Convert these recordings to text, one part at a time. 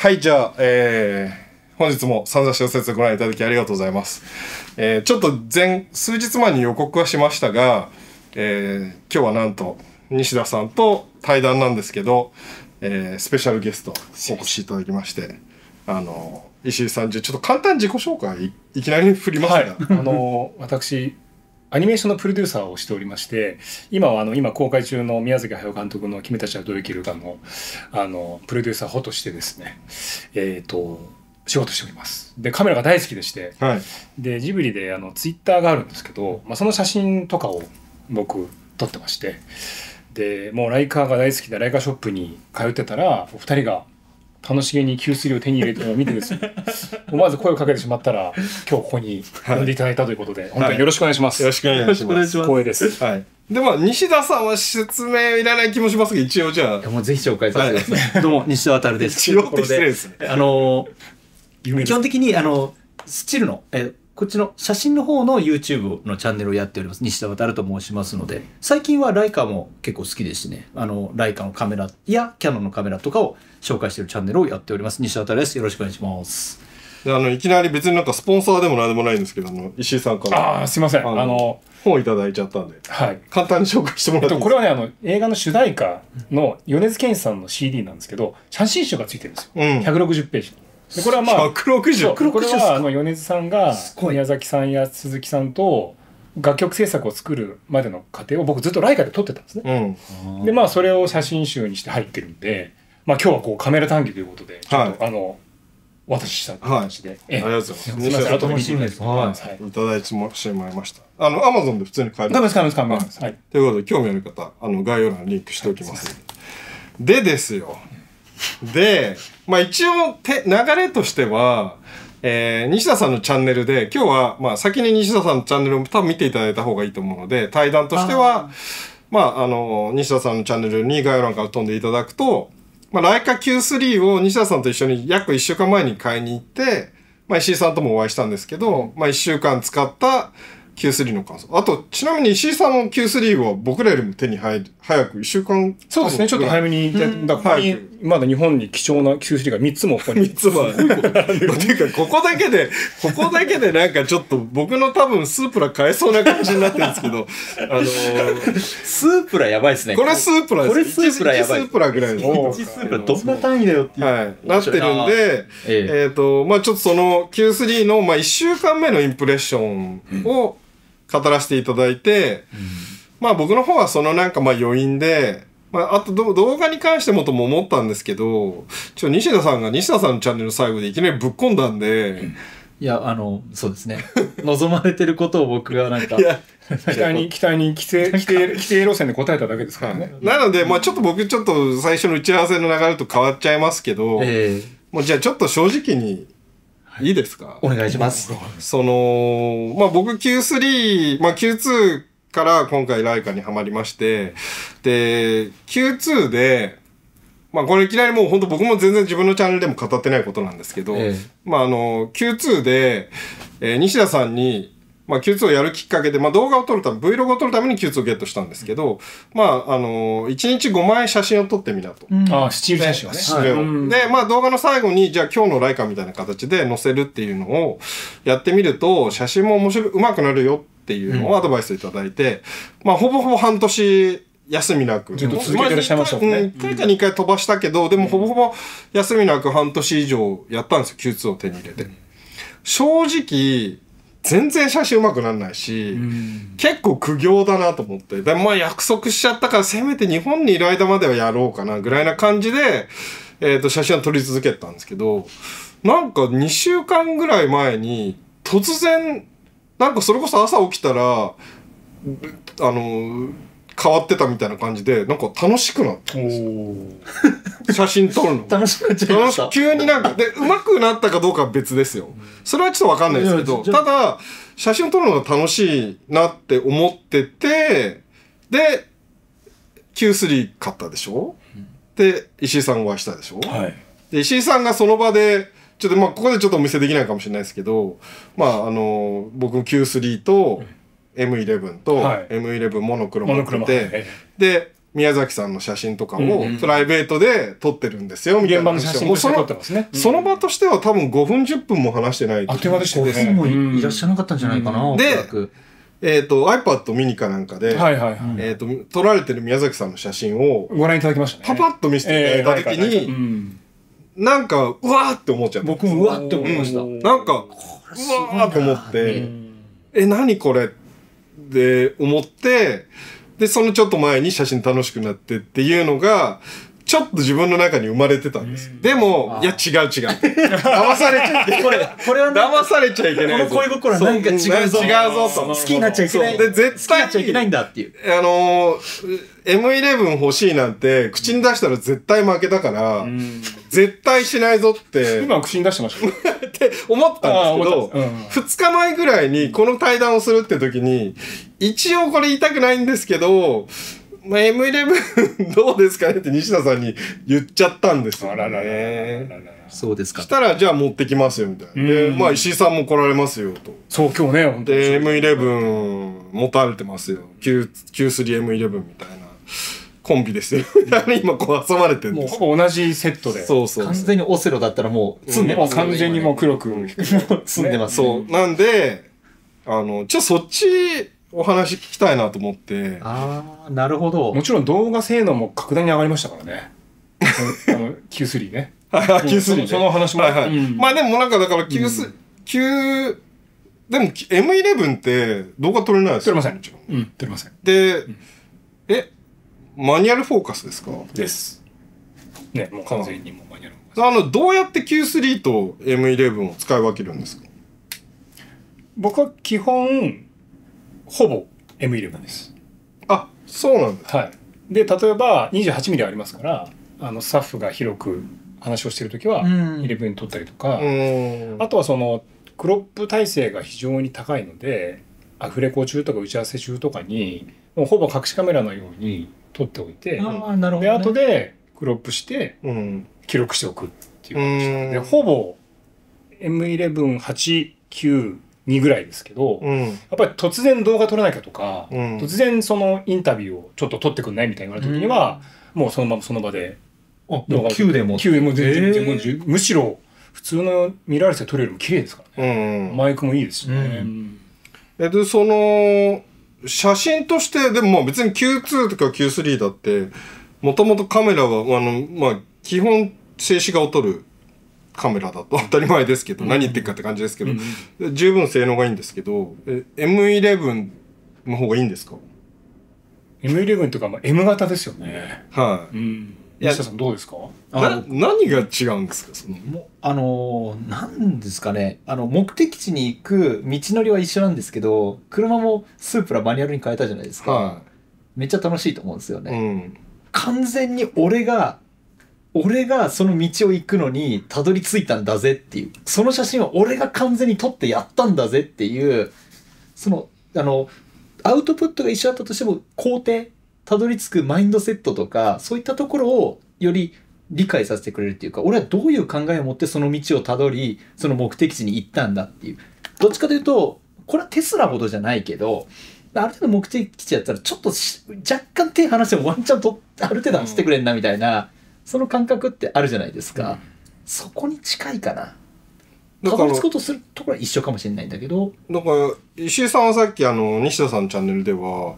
はい、じゃあ、本日も散々小説ご覧いただきありがとうございます。ちょっと数日前に予告はしましたが、今日はなんと西田さんと対談なんですけど、スペシャルゲストお越しいただきまして、石井さん、じゃあちょっと簡単に自己紹介 いきなり振りますが、 はい、私アニメーションのプロデューサーをしておりまして、今は今公開中の宮崎駿監督の君たちはどう生きるかのプロデューサー補としてですね、仕事しております。でカメラが大好きでして、 はい、 でジブリでツイッターがあるんですけど、その写真とかを僕撮ってまして、でもうライカーが大好きでライカーショップに通ってたらお二人が楽しげに Q3 を手に入れてるのを見てですね思わず声をかけてしまったら今日ここに呼んでいただいたということで、はい、本当によろしくお願いします。 よろしくお願いします。 光栄です。 はい。で西田さんは説明いらない気もしますが、一応じゃあもうぜひ紹介させてください。どうも西田航です。 一応って失礼ですね。 基本的にスチルのこっちの写真の方の YouTube のチャンネルをやっております。西田航と申しますので、最近はライカも結構好きですしね、ライカのカメラやキヤノンのカメラとかを紹介しているチャンネルをやっております。西田航です。よろしくお願いします。 いきなり別になんかスポンサーでも何でもないんですけど、石井さんからすいません本いただいちゃったんで、はい、簡単に紹介してもらっていいですか。 これはね映画の主題歌の米津玄師さんの CD なんですけど、写真集がついてるんですよ、160ページ。でこれは 160 これは米津さんが宮崎さんや鈴木さんと楽曲制作を作るまでの過程を僕ずっとライカで撮ってたんですね、でそれを写真集にして入ってるんで、今日はカメラ談義ということでちょっとお渡しした形で、 ありがとうございます。 すみません、後にいただいてもらいました。Amazon で普通に買える。 買えます。はい。 ということで興味ある方概要欄にリンクしておきますので。でですよ。で、一応流れとしては、西田さんのチャンネルで今日は先に西田さんのチャンネルを多分見ていただいた方がいいと思うので、対談としては西田さんのチャンネルに概要欄から飛んでいただくと、ライカ Q3 を西田さんと一緒に約1週間前に買いに行って、石井さんともお会いしたんですけど、1週間使ったQ3 の感想。あと、ちなみに石井さんの Q3 は僕らよりも手に入る、早く1週間。 そうですね、ちょっと早めに。だからここに、まだ日本に貴重な Q3 が3つもここに。 3つもある。ていうか、ここだけでなんかちょっと僕の多分スープラ買えそうな感じになってるんですけど、 スープラやばいですね。 これスープラです。 これスープラやばい。 スープラぐらいです。 1スープラどんな単位だよっていう。 はい。なってるんで、ちょっとその Q3 の1週間目のインプレッションを、語らせていただいて、僕の方はそのなんか余韻で、あと動画に関してもとも思ったんですけど、西田さんのチャンネルの最後でいきなりぶっ込んだんで、 いやそうですね望まれてることを僕がなんか期待に規定路線で答えただけですからね。 なのでちょっと最初の打ち合わせの流れと変わっちゃいますけど、もうじゃあちょっと正直にいいですか？ お願いします。 僕 Q3、Q2 から今回ライカにはまりまして、で、Q2 で、これいきなりもう本当僕も全然自分のチャンネルでも語ってないことなんですけど、Q2 で、西田さんに、Q2 をやるきっかけで、動画を撮るため、Vlog を撮るために Q2 をゲットしたんですけど、1日5枚写真を撮ってみなと。 スチール写真をね。 スチールを。で、動画の最後に、じゃあ今日のライカみたいな形で載せるっていうのをやってみると、写真も上手くなるよっていうのをアドバイスいただいて、ほぼほぼ半年休みなく。 ずっと続けてらっしゃいましたもんね。 1回か2回飛ばしたけど、でもほぼほぼ休みなく半年以上やったんですよ、Q2 を手に入れて。正直、全然写真うまくならないし、結構苦行だなと思って。でも約束しちゃったから、せめて日本にいる間まではやろうかな、ぐらいな感じで、写真を撮り続けたんですけど、なんか2週間ぐらい前に、突然、なんかそれこそ朝起きたら、変わってたみたいな感じで、なんか楽しくなったんですよ。写真撮るの。 楽しくなっちゃいました。 急になんか、で、上手くなったかどうかは別ですよ。それはちょっとわかんないですけど、ただ、写真を撮るのが楽しいなって思ってて、で、Q3 買ったでしょ、で、石井さんお会いしたでしょ、で、石井さんがその場で、ちょっとここでちょっとお見せできないかもしれないですけど、僕Q3 と、M11 と M11 モノクロ持ってて、で宮崎さんの写真とかをプライベートで撮ってるんですよみたいな現場の写真として撮ってますね。 その場としては多分5分10分も話してないあっという間でした 5 ね。 分もいらっしゃらなかったんじゃないかな、おそらく。 iPad mini かなんかで、 はいはいはい。 撮られてる宮崎さんの写真をご覧いただきましたね。 パパッと見せていただいた時に、なんかうわーって思っちゃった。 僕もうわって思いました。 なんかうわーって思って、何これって思って、でそのちょっと前に写真楽しくなってっていうのがちょっと自分の中に生まれてたんです。でもいや違う騙されちゃいけない。これは騙されちゃいけない。 この恋心は何か違うぞ。 違うぞと。 好きになっちゃいけない。 で絶対好きになっちゃいけないんだっていう。 M11 欲しいなんて口に出したら絶対負けだから、絶対しないぞって今口に出してましたねって思ったんですけど、2日前ぐらいにこの対談をするって時に一応これ言いたくないんですけど、まあ、M11 どうですかねって西田さんに言っちゃったんですよね。 そうですか。 したらじゃあ持ってきますよみたいな。で、まあ石井さんも来られますよと。 そう今日ね本当に。 で M11 持たれてますよ。Q3M11 みたいなコンビですよ。今こう挟まれてるんです。 もうほぼ同じセットで。 そう完全にオセロだったらもう積んでます。 完全にもう黒く積んでます。 そうなんでそっちお話聞きたいなと思って。 ああ、なるほど。 もちろん動画性能も格段に上がりましたからね。Q3 ね。 Q3 ね。 その話も。 まあでもなんかだから Q、でも M11 って動画撮れないですよ。 撮れません。撮れません。 で、マニュアルフォーカスですか？ です。ね、もう完全にもうマニュアルフォーカス。 どうやって Q3 と M11 を使い分けるんですか？ 僕は基本、ほぼ M11 です。 あ、そうなんです。 はい。で、例えば 28mm ありますから、スタッフが広く話をしているときは、11撮ったりとか、あとはその、クロップ体制が非常に高いので、アフレコ中とか打ち合わせ中とかに、もうほぼ隠しカメラのように撮っておいて、で、後でクロップして、記録しておくっていう感じで、ほぼ M11、8、9、2ぐらいですけど、やっぱり突然動画撮らなきゃとか、突然そのインタビューをちょっと撮ってくんないみたいな言われた時には、もうその場で動画を9でも全然むしろ普通のミラーレスで撮れるよりも綺麗ですからね。マイクもいいですしね。 でその写真としてでも別に Q2 とか Q3 だってもともとカメラはまあ基本静止画を撮るカメラだと当たり前ですけど、何言ってるかって感じですけど、十分性能がいいんですけど、M11 の方がいいんですか？ M11 というか、まあ、M 型ですよね。 はい。 西田さんどうですか？ 何が違うんですか？ なんですかね、目的地に行く道のりは一緒なんですけど、車もスープラマニュアルに変えたじゃないですか。めっちゃ楽しいと思うんですよね。完全に俺がその道を行くのにたどり着いたんだぜっていう、その写真を俺が完全に撮ってやったんだぜっていう、そのアウトプットが一緒だったとしても工程、たどり着くマインドセットとかそういったところをより理解させてくれるっていうか、俺はどういう考えを持ってその道をたどりその目的地に行ったんだっていう、どっちかというとこれはテスラほどじゃないけど、ある程度目的地やったらちょっと若干手離してもワンチャンとある程度走ってくれんなみたいな、その感覚ってあるじゃないですか。そこに近いかな。たどり着こうとするところは一緒かもしれないんだけど、 だから石井さんはさっき西田さんのチャンネルでは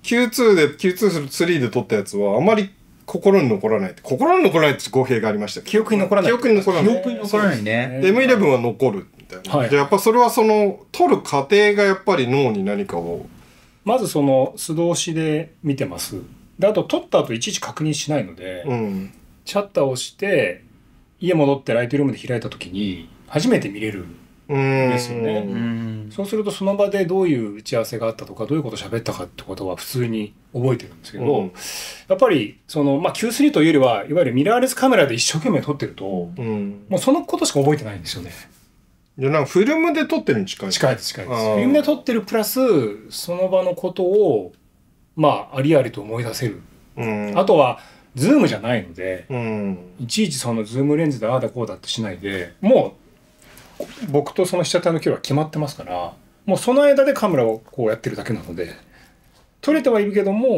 Q2 で撮ったやつはあまり心に残らないって語弊がありましたけど、 記憶に残らないね。 で M11 は残るみたいな、でやっぱそれはその撮る過程がやっぱり脳に何かをまずその素通しで見てます。であと撮った後いちいち確認しないので、シャッターを押して家戻ってライトルームで開いた時に初めて見れるんですよね。そうするとその場でどういう打ち合わせがあったとかどういうことを喋ったかってことは普通に覚えてるんですけど、やっぱりその、Q3 というよりはいわゆるミラーレスカメラで一生懸命撮ってると、もうそのことしか覚えてないんですよね。 いやなんかフィルムで撮ってるに近いです。 近いです。フィルムで撮ってるプラスその場のことをありありと思い出せる。あとはズームじゃないので、いちいちそのズームレンズでああだこうだってしないで、もう僕とその被写体の距離は決まってますから、もうその間でカメラをこうやってるだけなので、撮れてはいるけども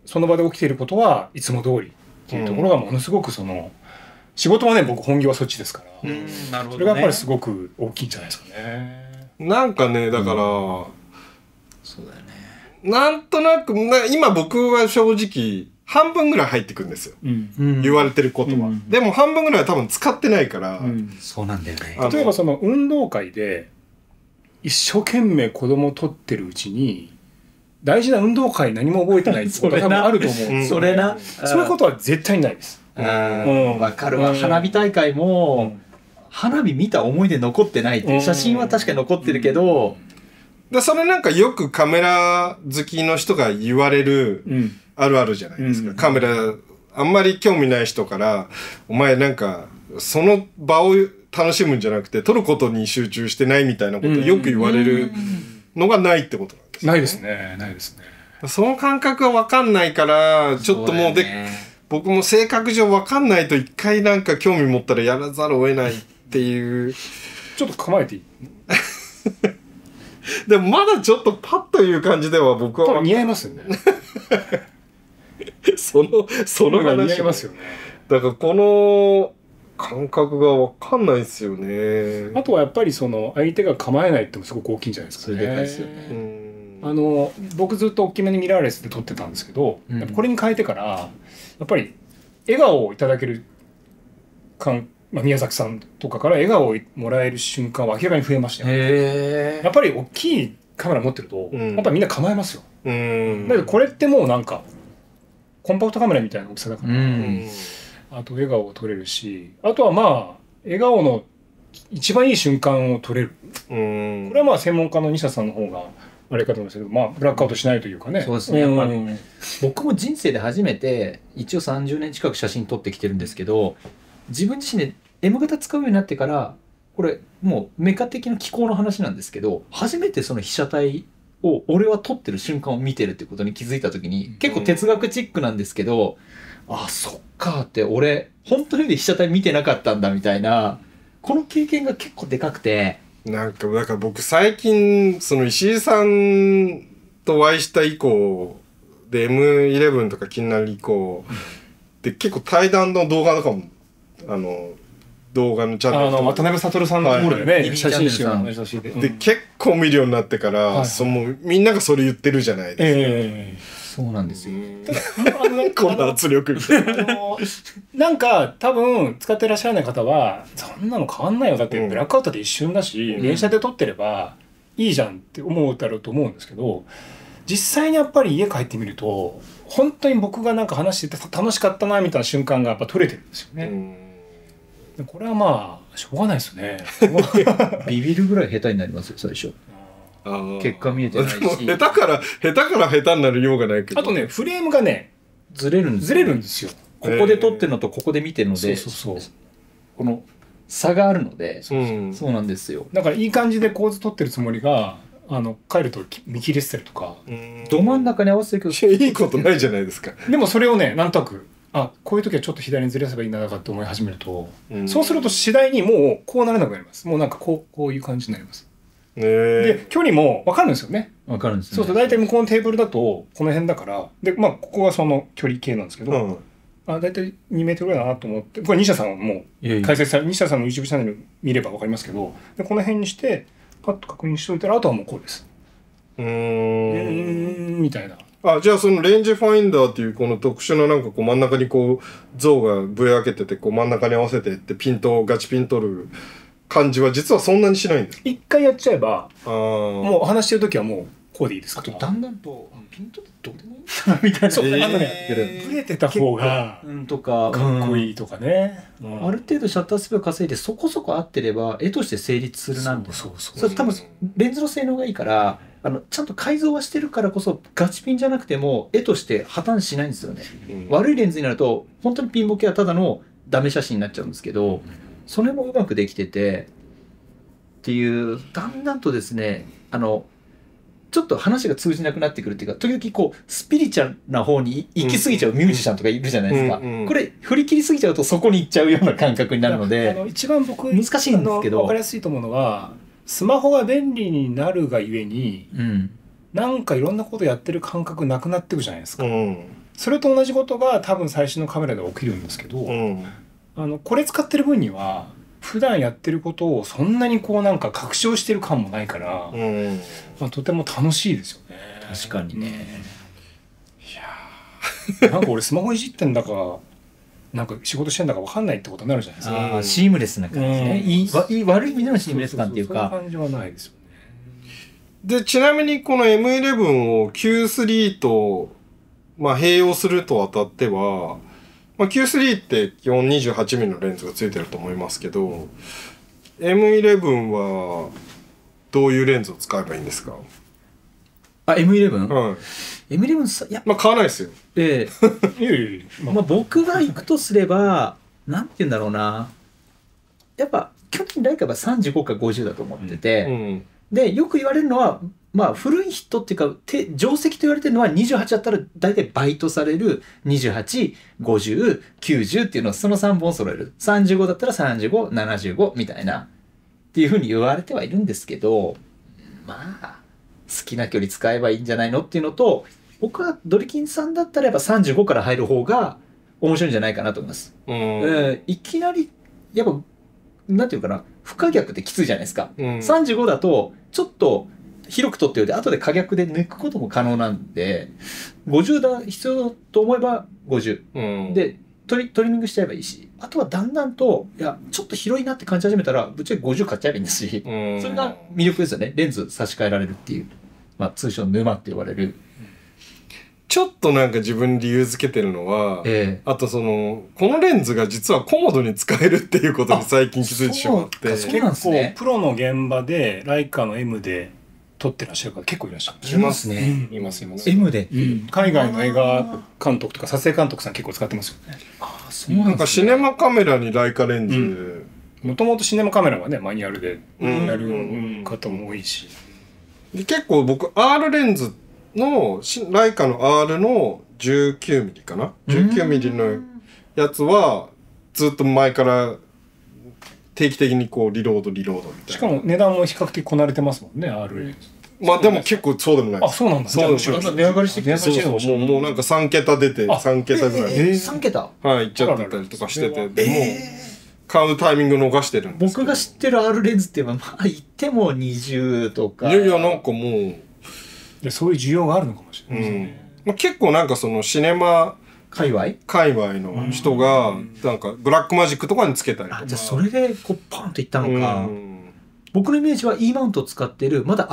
その場で起きていることはいつも通りっていうところがものすごく仕事はね僕本業はそっちですから、 なるほどね。 それがやっぱりすごく大きいんじゃないですかね。 なんかねだから、 そうだよね。 なんとなく今僕は正直半分ぐらい入ってくるんですよ、言われてることは、でも半分ぐらいは多分使ってないから、 そうなんだよね。 例えば運動会で一生懸命子供を取ってるうちに大事な運動会何も覚えてないってことは多分あると思うんですよ。 それな。 そういうことは絶対にないです。 わかるわ。花火大会も、花火見た思い出残ってないって、写真は確かに残ってるけど、 でそれなんかよくカメラ好きの人が言われるあるあるじゃないですか、カメラあんまり興味ない人からお前なんかその場を楽しむんじゃなくて撮ることに集中してないみたいなことよく言われるのがないってことなんですよね。 ないですね、ないですね。 その感覚が分かんないからちょっともう僕も性格上分かんないと一回なんか興味持ったらやらざるを得ないっていうちょっと構えていいでもまだちょっとパッという感じでは僕は多分似合いますよねその話似合いますよね。 だからこの感覚が分かんないですよね。 あとはやっぱり相手が構えないってもすごく大きいんじゃないですかね。 それでかいですよね。 僕ずっと大きめにミラーレスで撮ってたんですけど、やっぱこれに変えてからやっぱり笑顔をいただける宮崎さんとかから笑顔をもらえる瞬間は明らかに増えましたよ。やっぱり大きいカメラ持ってると、やっぱりみんな構えますよ。だけどこれってもうなんかコンパクトカメラみたいな大きさだから、あと笑顔を撮れるし、あとはまあ笑顔の一番いい瞬間を撮れる。これはまあ専門家の西田さんの方があれかと思いますけど、まあブラックアウトしないというかね。 そうですね。やっぱり僕も人生で初めて一応30年近く写真撮ってきてるんですけど、自分自身で M 型使うようになってから、これもうメカ的な機構の話なんですけど、初めてその被写体を俺は撮ってる瞬間を見てるってことに気づいた時に、結構哲学チックなんですけど、あ、そっかって俺本当に被写体見てなかったんだみたいな、この経験が結構でかくて。 なんかだから僕最近その石井さんとお会いした以降で M11 とか気になる以降で結構対談の動画とかも動画のチャンネル渡辺悟さんのところでね、写真集の写真で結構見るようになってから、みんながそれ言ってるじゃないですか。 そうなんですよ。 こんな圧力みたいな。 なんか多分使ってらっしゃらない方はそんなの変わんないよ、だってブラックアウトで一瞬だし、連写で撮ってればいいじゃんって思うだろうと思うんですけど、実際にやっぱり家帰ってみると本当に僕がなんか話してて楽しかったなみたいな瞬間がやっぱ撮れてるんですよね。これはまあしょうがないですよね。 ビビるぐらい下手になりますよ最初。結果見えてないし。 下手から下手になるようがないけど。 あとねフレームがねずれるんですよ。ここで撮ってるのとここで見てるので、この差があるので、そうなんですよ。 だからいい感じで構図撮ってるつもりが帰ると見切れてたりとか、 ど真ん中に合わせてるけどいいことないじゃないですか。 でもそれをねなんとなくこういう時はちょっと左にずらせばいいんだなって思い始めると、そうすると次第にもうこうならなくなります。もうなんかこういう感じになります。で距離も分かるんですよね。 分かるんですね。 そうすると大体向こうのテーブルだとこの辺だから、でまあここがその距離計なんですけど、大体2メートルぐらいだなと思って、これ西田さんはもう解説され西田さんの YouTube チャンネル見れば分かりますけど、でこの辺にしてパッと確認しておいたらあとはもうこうです。みたいな。 じゃあそのレンジファインダーっていうこの特殊ななんかこう真ん中にこう像がぶやけててこう真ん中に合わせてってガチピン取る感じは実はそんなにしないんですか？ 一回やっちゃえばもう話してる時はもうこうでいいですから。 だんだんとピントってどうでもいいんだなみたいな。 そうブレてた方がとかかっこいいとかね。 ある程度シャッタースピード稼いでそこそこ合ってれば絵として成立するなんで、それ多分レンズの性能がいいからちゃんと改造はしてるからこそガチピンじゃなくても絵として破綻しないんですよね。悪いレンズになると本当にピンボケはただのダメ写真になっちゃうんですけど、それもうまくできててっていう、だんだんとですねちょっと話が通じなくなってくるっていうか、時々こうスピリチュアルな方に行き過ぎちゃうミュージシャンとかいるじゃないですか。これ振り切りすぎちゃうとそこに行っちゃうような感覚になるので、 一番僕難しいんですけど分かりやすいと思うのはスマホが便利になるがゆえに、なんかいろんなことやってる感覚なくなってくじゃないですか。 それと同じことが多分最新のカメラで起きるんですけど、これ使ってる分には普段やってることをそんなにこうなんか確証してる感もないから、とても楽しいですよね。 確かにね。 いやなんか俺スマホいじってんだかなんか仕事してんだか分かんないってことになるじゃないですか。 シームレスな感じですね。悪い意味でのシームレス感っていうか。 そういう感じはないですよね。 で、ちなみにこの M11 を Q3 と、併用すると当たっては、Q3 って基本 28mm のレンズがついてると思いますけど、M11 はどういうレンズを使えばいいんですか？ M11？ はい。 M11 さ、いや、 買わないですよ。 僕が行くとすれば、なんて言うんだろうな。やっぱ、去年ライカは35か50だと思ってて、で、よく言われるのは、古い人っていうか、定石と言われてるのは28だったら大体倍とされる28、50、90っていうのをその3本揃える。35だったら35、75みたいなっていうふうに言われてはいるんですけど、好きな距離使えばいいんじゃないのっていうのと、僕はドリキンさんだったらやっぱ35から入る方が面白いんじゃないかなと思います。いきなり、やっぱ、なんていうかな、不可逆ってきついじゃないですか。35だと、ちょっと広く取っておいて、後で可逆で抜くことも可能なんで、50だ必要だと思えば50。で、トリミングしちゃえばいいし、あとはだんだんと、いや、ちょっと広いなって感じ始めたら、ぶっちゃけ50買っちゃえばいいんですし、それが魅力ですよね。レンズ差し替えられるっていう。通称沼って呼ばれる。 ちょっとなんか自分理由付けてるのは、あとこのレンズが実はコモドに使えるっていうことに最近気づいてしまって。 結構プロの現場でライカの M で撮ってらっしゃる方結構いらっしゃる。 いますね。 います。 M で。 海外の映画監督とか撮影監督さん結構使ってますよね。 そうなんかシネマカメラにライカレンズ。 もともとシネマカメラはね、マニュアルでやる方も多いし。 で結構僕 R レンズのライカの R の 19mm かな 19mm のやつはずっと前から定期的にこうリロードみたいな。 しかも値段も比較的こなれてますもんね、 R レンズ。 でも結構そうでもないです。 そうなんだ。 そうでもない。 値上がりしてきて。 そうもうなんか3桁出て3桁ぐらい 3桁いっちゃってたりとかしてて、でも買うタイミング逃してるんですけど。 僕が知ってる R レンズって言えば言っても20とか。 いやなんかもうそういう需要があるのかもしれないですね。 結構なんかそのシネマ界隈の人がなんかブラックマジックとかにつけたりとか。 じゃあそれでこうパンといったのか。僕のイメージは E マウントを使ってるまだ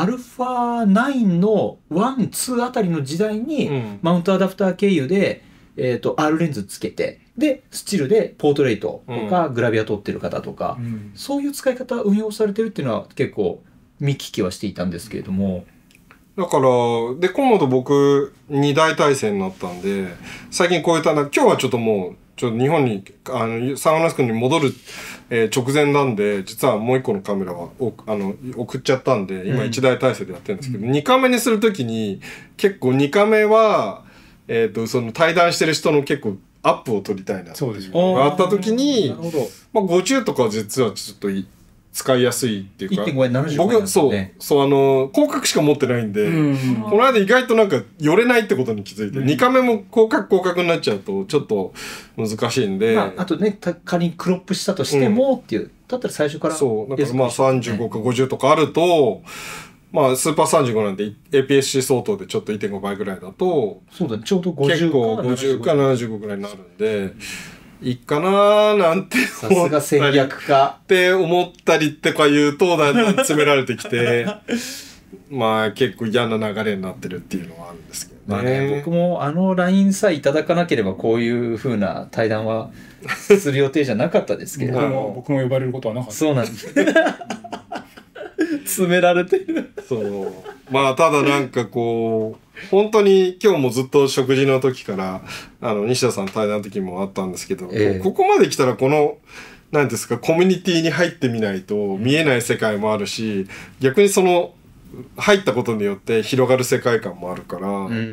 α9 の1、2あたりの時代にマウントアダプター経由でR レンズつけて、でスチルでポートレートとかグラビア撮ってる方とか、そういう使い方運用されてるっていうのは結構見聞きはしていたんですけれども。 だからでコモド僕2大体制になったんで、最近こういった今日はちょっともう日本にサンフランシスコに戻る、直前なんで、実はもう一個のカメラは送っちゃったんで、今1大体制でやってるんですけど、2カメにするときに結構2カメはその対談してる人の結構アップを撮りたいなっていうのがあったときに、50とかは実はちょっと使いやすいっていうか、 1.5 円75円僕広角しか持ってないんで、この間意外となんか寄れないってことに気づいて、2カメも広角になっちゃうとちょっと難しいんで、 あとね仮にクロップしたとしてもっていう、だったら最初からそうだから35か50とかあると、スーパー35なんで APS-C 相当でちょっと 1.5 倍ぐらいだと、 そうだね、ちょうど50 結構50か75ぐらいになるんで、いいかなーなんてさすが戦略家って思ったりとか言うとだんだん詰められてきて結構嫌な流れになってるっていうのはあるんですけどね。 僕もLINE さえいただかなければこういう風な対談はする予定じゃなかったですけれども僕も呼ばれることはなかった。 そうなんです詰められてる。 そうただなんかこう本当に今日もずっと食事の時から西田さん対談の時もあったんですけど、ここまで来たらこの何ですかコミュニティに入ってみないと見えない世界もあるし、逆にその入ったことによって広がる世界観もあるから、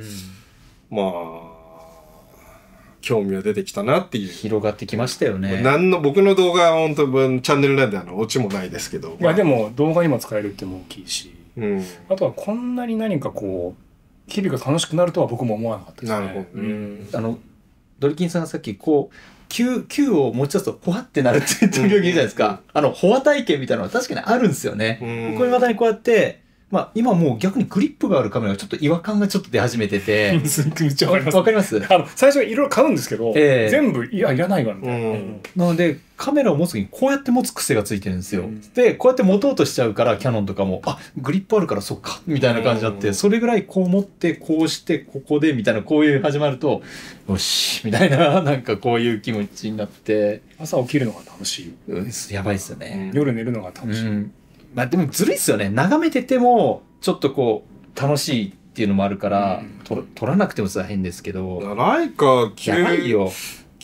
興味は出てきたなっていう。 広がってきましたよね。 僕の動画は本当チャンネルなんでオチもないですけど、 でも動画にも使えるっていうのも大きいし、あとはこんなに何かこう日々が楽しくなるとは僕も思わなかったですね。 なるほどドリキンさんがさっきこう球を持ち出すとほわってなるって時々言うじゃないですか。ほわ体験みたいなのは確かにあるんですよね。これまたにこうやってまあ今もう逆にグリップがあるカメラがちょっと違和感がちょっと出始めてて。 めっちゃわかります。 わかります。 最初はいろいろ買うんですけど、全部いらないわみたいな。 なのでカメラを持つ時にこうやって持つ癖がついてるんですよ。でこうやって持とうとしちゃうからキヤノンとかもグリップあるからそっかみたいな感じになって、それぐらいこう持ってこうしてここでみたいなこういう始まるとよしみたいななんかこういう気持ちになって朝起きるのが楽しい。 やばいっすよね。 夜寝るのが楽しい。 まあでもずるいっすよね。眺めててもちょっとこう楽しいっていうのもあるから、撮らなくてもさ変ですけど。 ライカやばいよ。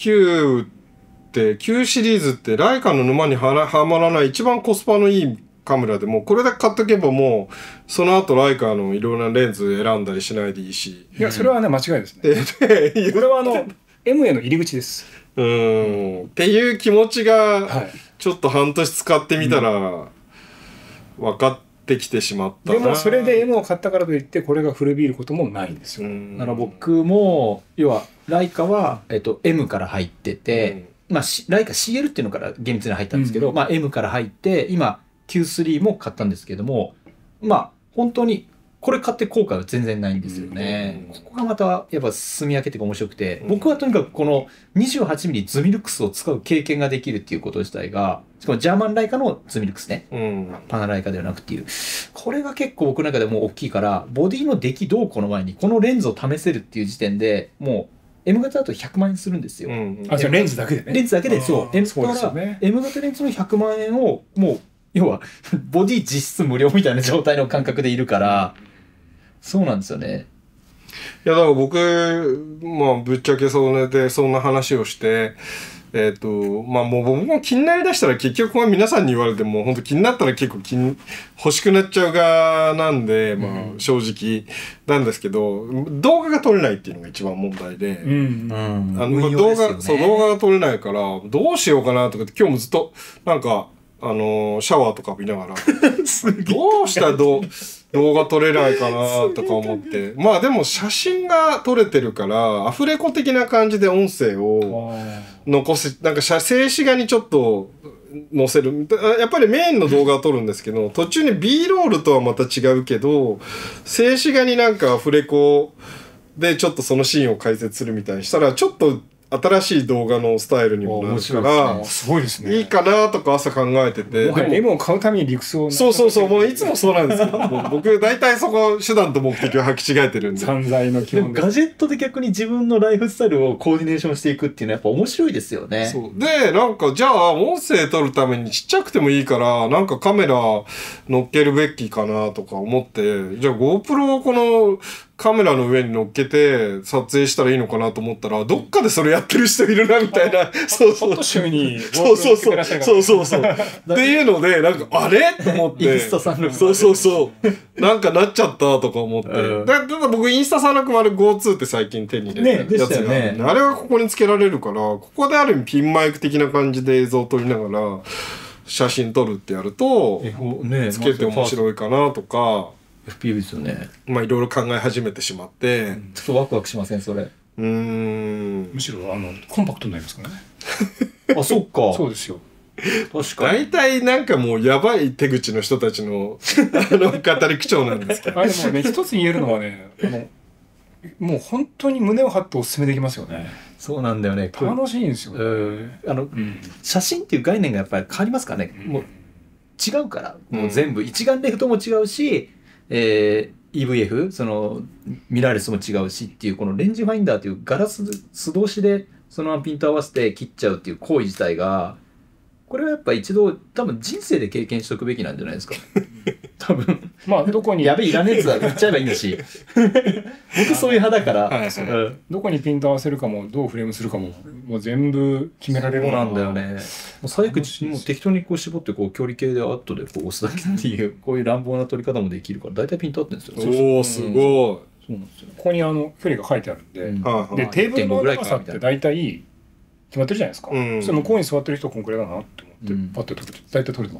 Q シリーズってライカの沼にはまらない一番コスパのいいカメラでもうこれだけ買っとけばもうその後ライカのいろんなレンズ選んだりしないでいいし。 いやそれはね間違いですね。これはM への入り口です。 っていう気持ちがちょっと半年使ってみたら分かってきてしまったな。 でもそれで M を買ったからといってこれが古びることもないんですよ。 だから僕も要はライカは、M から入ってて、まあ、ライカ CL っていうのから厳密に入ったんですけど、まあ、M から入って今 Q3 も買ったんですけども、まあ本当にこれ買って後悔は全然ないんですよね。ここがまたやっぱ住み分けっていうか面白くて、僕はとにかくこの 28mm ズミルクスを使う経験ができるっていうこと自体が、しかもジャーマンライカのズミルクスね、パナライカではなくていう、これが結構僕の中でも大きいから、ボディの出来どうこうの前にこのレンズを試せるっていう時点でもうM 型だと100万円するんですよ。 じゃあレンズだけでね。 レンズだけでそう。だから M 型レンズの100万円をもう要はボディ実質無料みたいな状態の感覚でいるから、そうなんですよね。 いやだから僕まあぶっちゃけそんな話をしてまあもう僕も気になりだしたら結局は皆さんに言われても本当気になったら結構欲しくなっちゃう側なんで、まあ正直なんですけど、動画が撮れないっていうのが一番問題で、動画が撮れないからどうしようかなとかって今日もずっとなんかシャワーとか浴びながらどうしたら動画撮れないかなとか思ってまあでも写真が撮れてるからアフレコ的な感じで音声を残すなんか静止画にちょっと載せるやっぱりメインの動画を撮るんですけど途中に B ロールとはまた違うけど静止画になんかアフレコでちょっとそのシーンを解説するみたいにしたらちょっと新しい動画のスタイルにもなるからすごいですね。 いいかなとか朝考えてて。 M を買うために理屈を。 そうもういつもそうなんですよ。僕大体そこ手段と目的を履き違えてるんで。 散財の基本でもガジェットで逆に自分のライフスタイルをコーディネーションしていくっていうのはやっぱ面白いですよね。 そうでなんかじゃあ音声撮るためにちっちゃくてもいいからなんかカメラ乗っけるべきかなとか思ってじゃあ GoPro をこのカメラの上に乗っけて撮影したらいいのかなと思ったらどっかでそれやってる人いるなみたいなそう週にそうっていうのでなんかあれと思ってインスタ360 そうなんかなっちゃったとか思ってただ僕インスタ360 GO2 って最近手に入れたやつがあるんであれはここにつけられるからここである意味ピンマイク的な感じで映像を撮りながら写真撮るってやるとつけて面白いかなとか FPV ですよね。 まあいろいろ考え始めてしまって、 ちょっとワクワクしませんそれ。 むしろコンパクトになりますからね。 あ、そっか。 そうですよ。 確かに。 大体なんかもうやばい手口の人たちの語り口調なんですけど。 でもね一つ言えるのはねもう本当に胸を張ってお勧めできますよね。 そうなんだよね。 楽しいんですよ。 写真っていう概念がやっぱり変わりますからね。もう違うからもう全部一眼レフとも違うし。EVF そのミラーレスも違うしっていうこのレンジファインダーというガラス素通しでそのままピント合わせて切っちゃうっていう行為自体がこれはやっぱ一度多分人生で経験しとくべきなんじゃないですか。多分まあどこにやべえいらねえやつは売っちゃえばいいんだし僕そういう派だから、 どこにピント合わせるかもどうフレームするかももう全部決められる。 そうなんだよね。もう最悪もう適当にこう絞ってこう距離計で後でこう押すだけっていうこういう乱暴な取り方もできるから大体ピント合ってるんですよ。 おおすごい。 そうなんですよ。 ここに距離が書いてあるんで、でテーブルの長さって大体決まってるじゃないですか。それ向こうに座ってる人はこんくらいだなって思ってパッと撮ると大体撮れてますよね。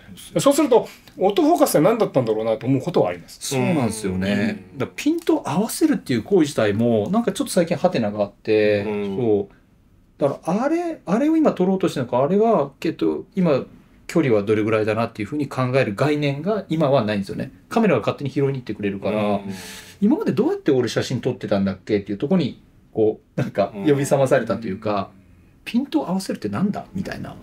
そうするとオートフォーカスって何だったんだろうなと思うことはあります。 そうなんですよね。だからピント合わせるっていう行為自体もなんかちょっと最近ハテナがあって、そうだからあれを今取ろうとしてるのか、あれは今距離はどれぐらいだなっていうふうに考える概念が今はないんですよね。カメラが勝手に拾いに行ってくれるから、今までどうやって俺写真撮ってたんだっけっていうところにこうなんか呼び覚まされたというか、ピントを合わせるってなんだみたいな。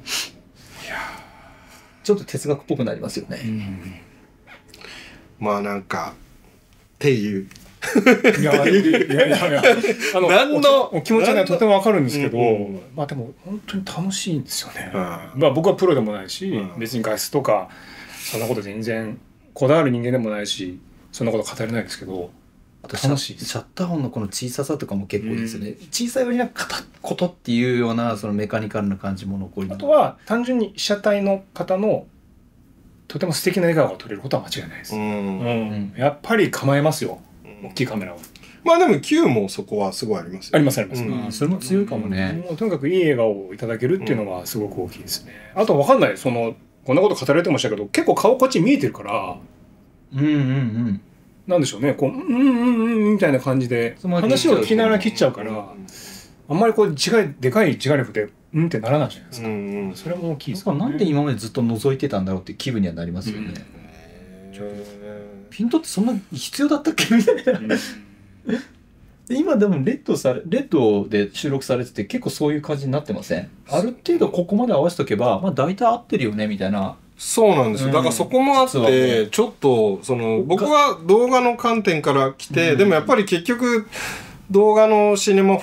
ちょっと哲学っぽくなりますよね。 まあなんかっていういや何のお気持ちはねとてもわかるんですけど、まあでも本当に楽しいんですよね。まあ僕はプロでもないし、別に画質とかそんなこと全然こだわる人間でもないし、そんなこと語れないですけど、 あと楽しい。シャッター音のこの小ささとかも結構ですよね。小さい割には片言っていうようなそのメカニカルな感じも残り。 あとは単純に被写体の方のとても素敵な笑顔が撮れることは間違いないです。やっぱり構えますよ、大きいカメラを。 まあでも Q もそこはすごいありますよ。 ありますあります。 それも強いかもね。 とにかくいい笑顔をいただけるっていうのがすごく大きいですね。あと分かんない、こんなこと語られてましたけど、結構顔こっち見えてるから、なんでしょうね、こうみたいな感じで話を聞きながら切っちゃうから、あんまりこうでかい自画力でってならないじゃないですか。それも大きいですね。 なんで今までずっと覗いてたんだろうっていう気分にはなりますよね。ピントってそんな必要だったっけみたいな。今でもレッドで収録されてて結構そういう感じになってません？ある程度ここまで合わせとけば、まあ大体合ってるよねみたいな。 そうなんですよ。だからそこもあって、ちょっと僕は動画の観点から来て、でもやっぱり結局動画のシネマ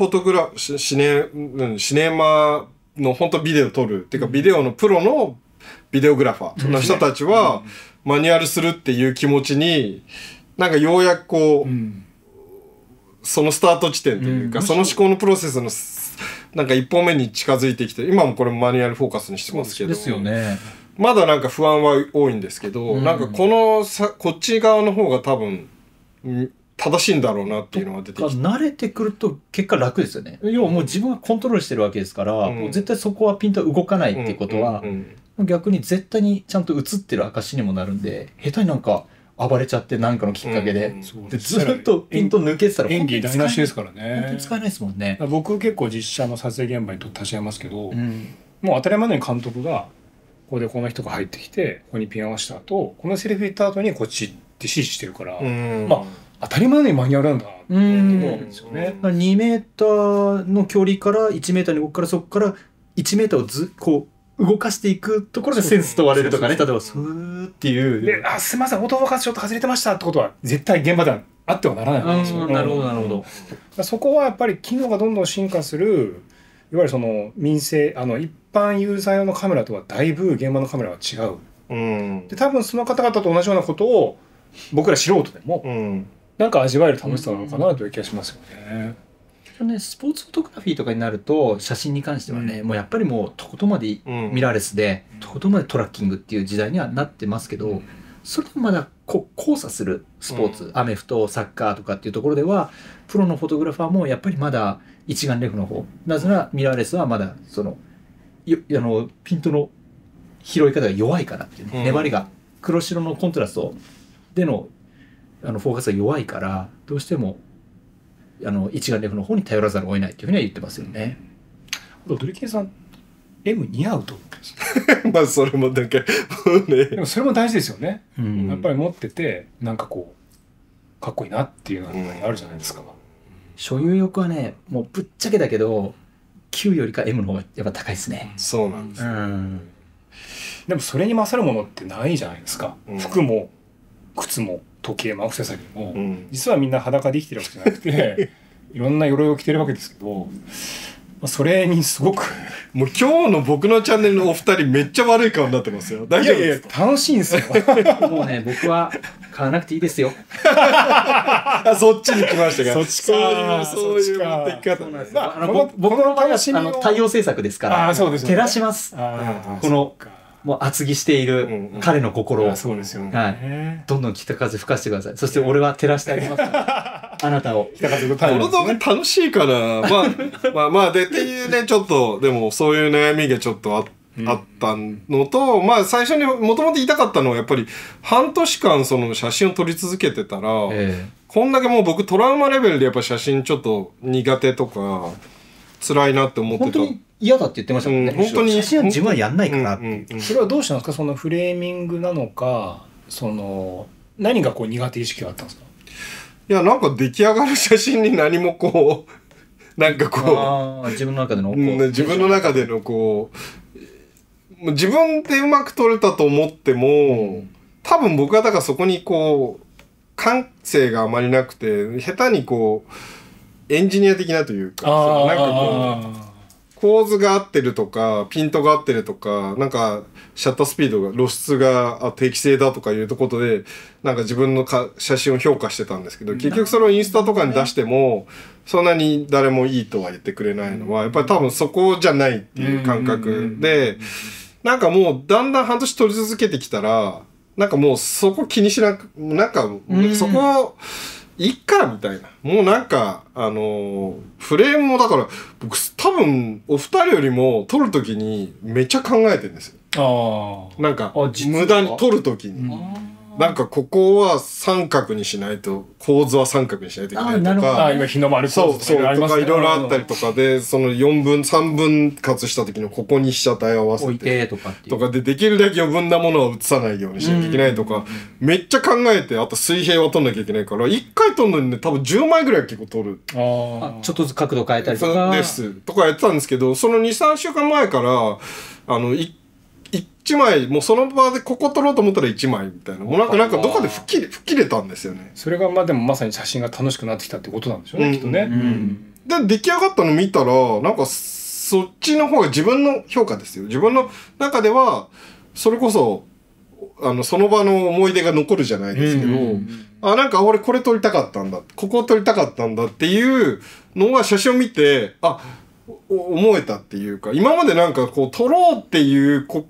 の本当ビデオ撮るっていうか、ビデオのプロのビデオグラファーの人たちはマニュアルするっていう気持ちになんかようやくこう、そのスタート地点というか、その思考のプロセスのなんか一本目に近づいてきて、今もこれもマニュアルフォーカスにしてますけど、 ですよね。 まだなんか不安は多いんですけど、なんかこっち側の方が多分正しいんだろうなっていうのが出てきて、 慣れてくると結果楽ですよね。要はもう自分がコントロールしてるわけですから、もう絶対そこはピント動かないっていうことは、逆に絶対にちゃんと映ってる証にもなるんで、下手になんか暴れちゃって何かのきっかけで、でずっとピント抜けてたら演技台無しですからね。 本当に使えないですもんね。 僕結構実写の撮影現場に立ち会いますけど、もう当たり前のように監督がここでこの人が入ってきてここにピン合わせた後、このセリフ言った後にこっちって指示してるから、まあ当たり前のようにマニュアルなんだって思うんですよね。 2メーターの距離から1メーターに動くから、そこから1メーターをこう動かしていくところでセンス問われるとかね。例えばスーっていうで、すみませんオートフォーカスちょっと外れてましたってことは絶対現場ではあってはならないんですよ。 なるほどなるほど。 そこはやっぱり機能がどんどん進化する、いわゆる民生一般ユーザー用のカメラとはだいぶ現場のカメラは違う。で多分その方々と同じようなことを僕ら素人でも、なんか味わえる楽しさなのかなという気がしますよね。 スポーツフォトグラフィーとかになると写真に関してはね、もうやっぱりもうとことんまでミラーレスで、とことんまでトラッキングっていう時代にはなってますけど、それでもまだ交差するスポーツ、アメフトサッカーとかっていうところではプロのフォトグラファーもやっぱりまだ一眼レフの方、なぜならミラーレスはまだピントの拾い方が弱いからっていう、粘りが黒白のコントラストでのフォーカスが弱いから、どうしても一眼レフの方に頼らざるを得ないっていうふうには言ってますよね。 ドリキンさん M 似合うと思うんですよ。まあそれもだけでもそれも大事ですよね。やっぱり持っててなんかこうかっこいいなっていうのがあるじゃないですか。 所有欲はね、もうぶっちゃけだけど Q よりか M の方がやっぱ高いですね。 そうなんです、 でもそれに勝るものってないじゃないですか。服も靴も時計もアクセサリーも、実はみんな裸で生きてるわけじゃなくていろんな鎧を着てるわけですけど、それにすごくもう今日の僕のチャンネルのお二人めっちゃ悪い顔になってますよ。大丈夫ですか？ いや楽しいんですよ。 もうね、僕は買わなくていいですよ。 そっちに来ましたか。 そっちか。 そういう持っていき方なんです。 僕の場合は太陽制作ですから、照らします。このもう厚着している彼の心を、 そうですよね。 どんどん北風吹かしてください。そして俺は照らしてあげますから。あなたを。 北風この動画楽しいかな。まあでっていうね、ちょっとでもそういう悩みがちょっとあったのと、まあ最初にもともと言いたかったのはやっぱり半年間その写真を撮り続けてたら、こんだけもう僕トラウマレベルでやっぱ写真ちょっと苦手とか辛いなって思ってた。 本当に嫌だって言ってましたもんね。 本当に写真は自分はやんないからって。 それはどうしたんですか？そのフレーミングなのか、その何がこう苦手意識があったんですか？ いやなんか出来上がる写真に何もこうなんかこう自分の中での自分の中でのこう自分でうまく撮れたと思っても、多分僕はだからそこにこう感性があまりなくて、下手にこうエンジニア的なというか、なんかこう構図が合ってるとかピントが合ってるとか、なんかシャッタースピードが露出が適正だとかいうことでなんか自分の写真を評価してたんですけど、結局それをインスタとかに出してもそんなに誰もいいとは言ってくれないのはやっぱり多分そこじゃないっていう感覚で、なんかもうだんだん半年撮り続けてきたらなんかもうそこ気にしなく、なんかそこいっかみたいな、もうなんかフレームもだから僕多分お二人よりも撮るときにめっちゃ考えてるんですよ。なんか無駄に撮るときになんかここは三角にしないと構図は三角にしないといけないとか、 今日の丸構図とかいろいろあったりとかで、その3分割した時のここに被写体を合わせてとかでできるだけ余分なものを写さないようにしなきゃいけないとかめっちゃ考えて、あと水平は撮んなきゃいけないから1回撮るのにね多分10枚ぐらい結構撮る。 ちょっとずつ角度変えたりとかですとかやってたんですけど、その 2,3 週間前から1枚もうその場でここ撮ろうと思ったら1枚みたいな、もうなんかどこで吹っ切れたんですよね。 それがでもまさに写真が楽しくなってきたってことなんでしょうね、きっとね。 で出来上がったの見たらなんかそっちの方が自分の評価ですよ。自分の中ではそれこそその場の思い出が残るじゃないですけど、なんか俺これ撮りたかったんだ、ここ撮りたかったんだっていうのが写真を見て思えたっていうか、今までなんかこう撮ろうっていうよ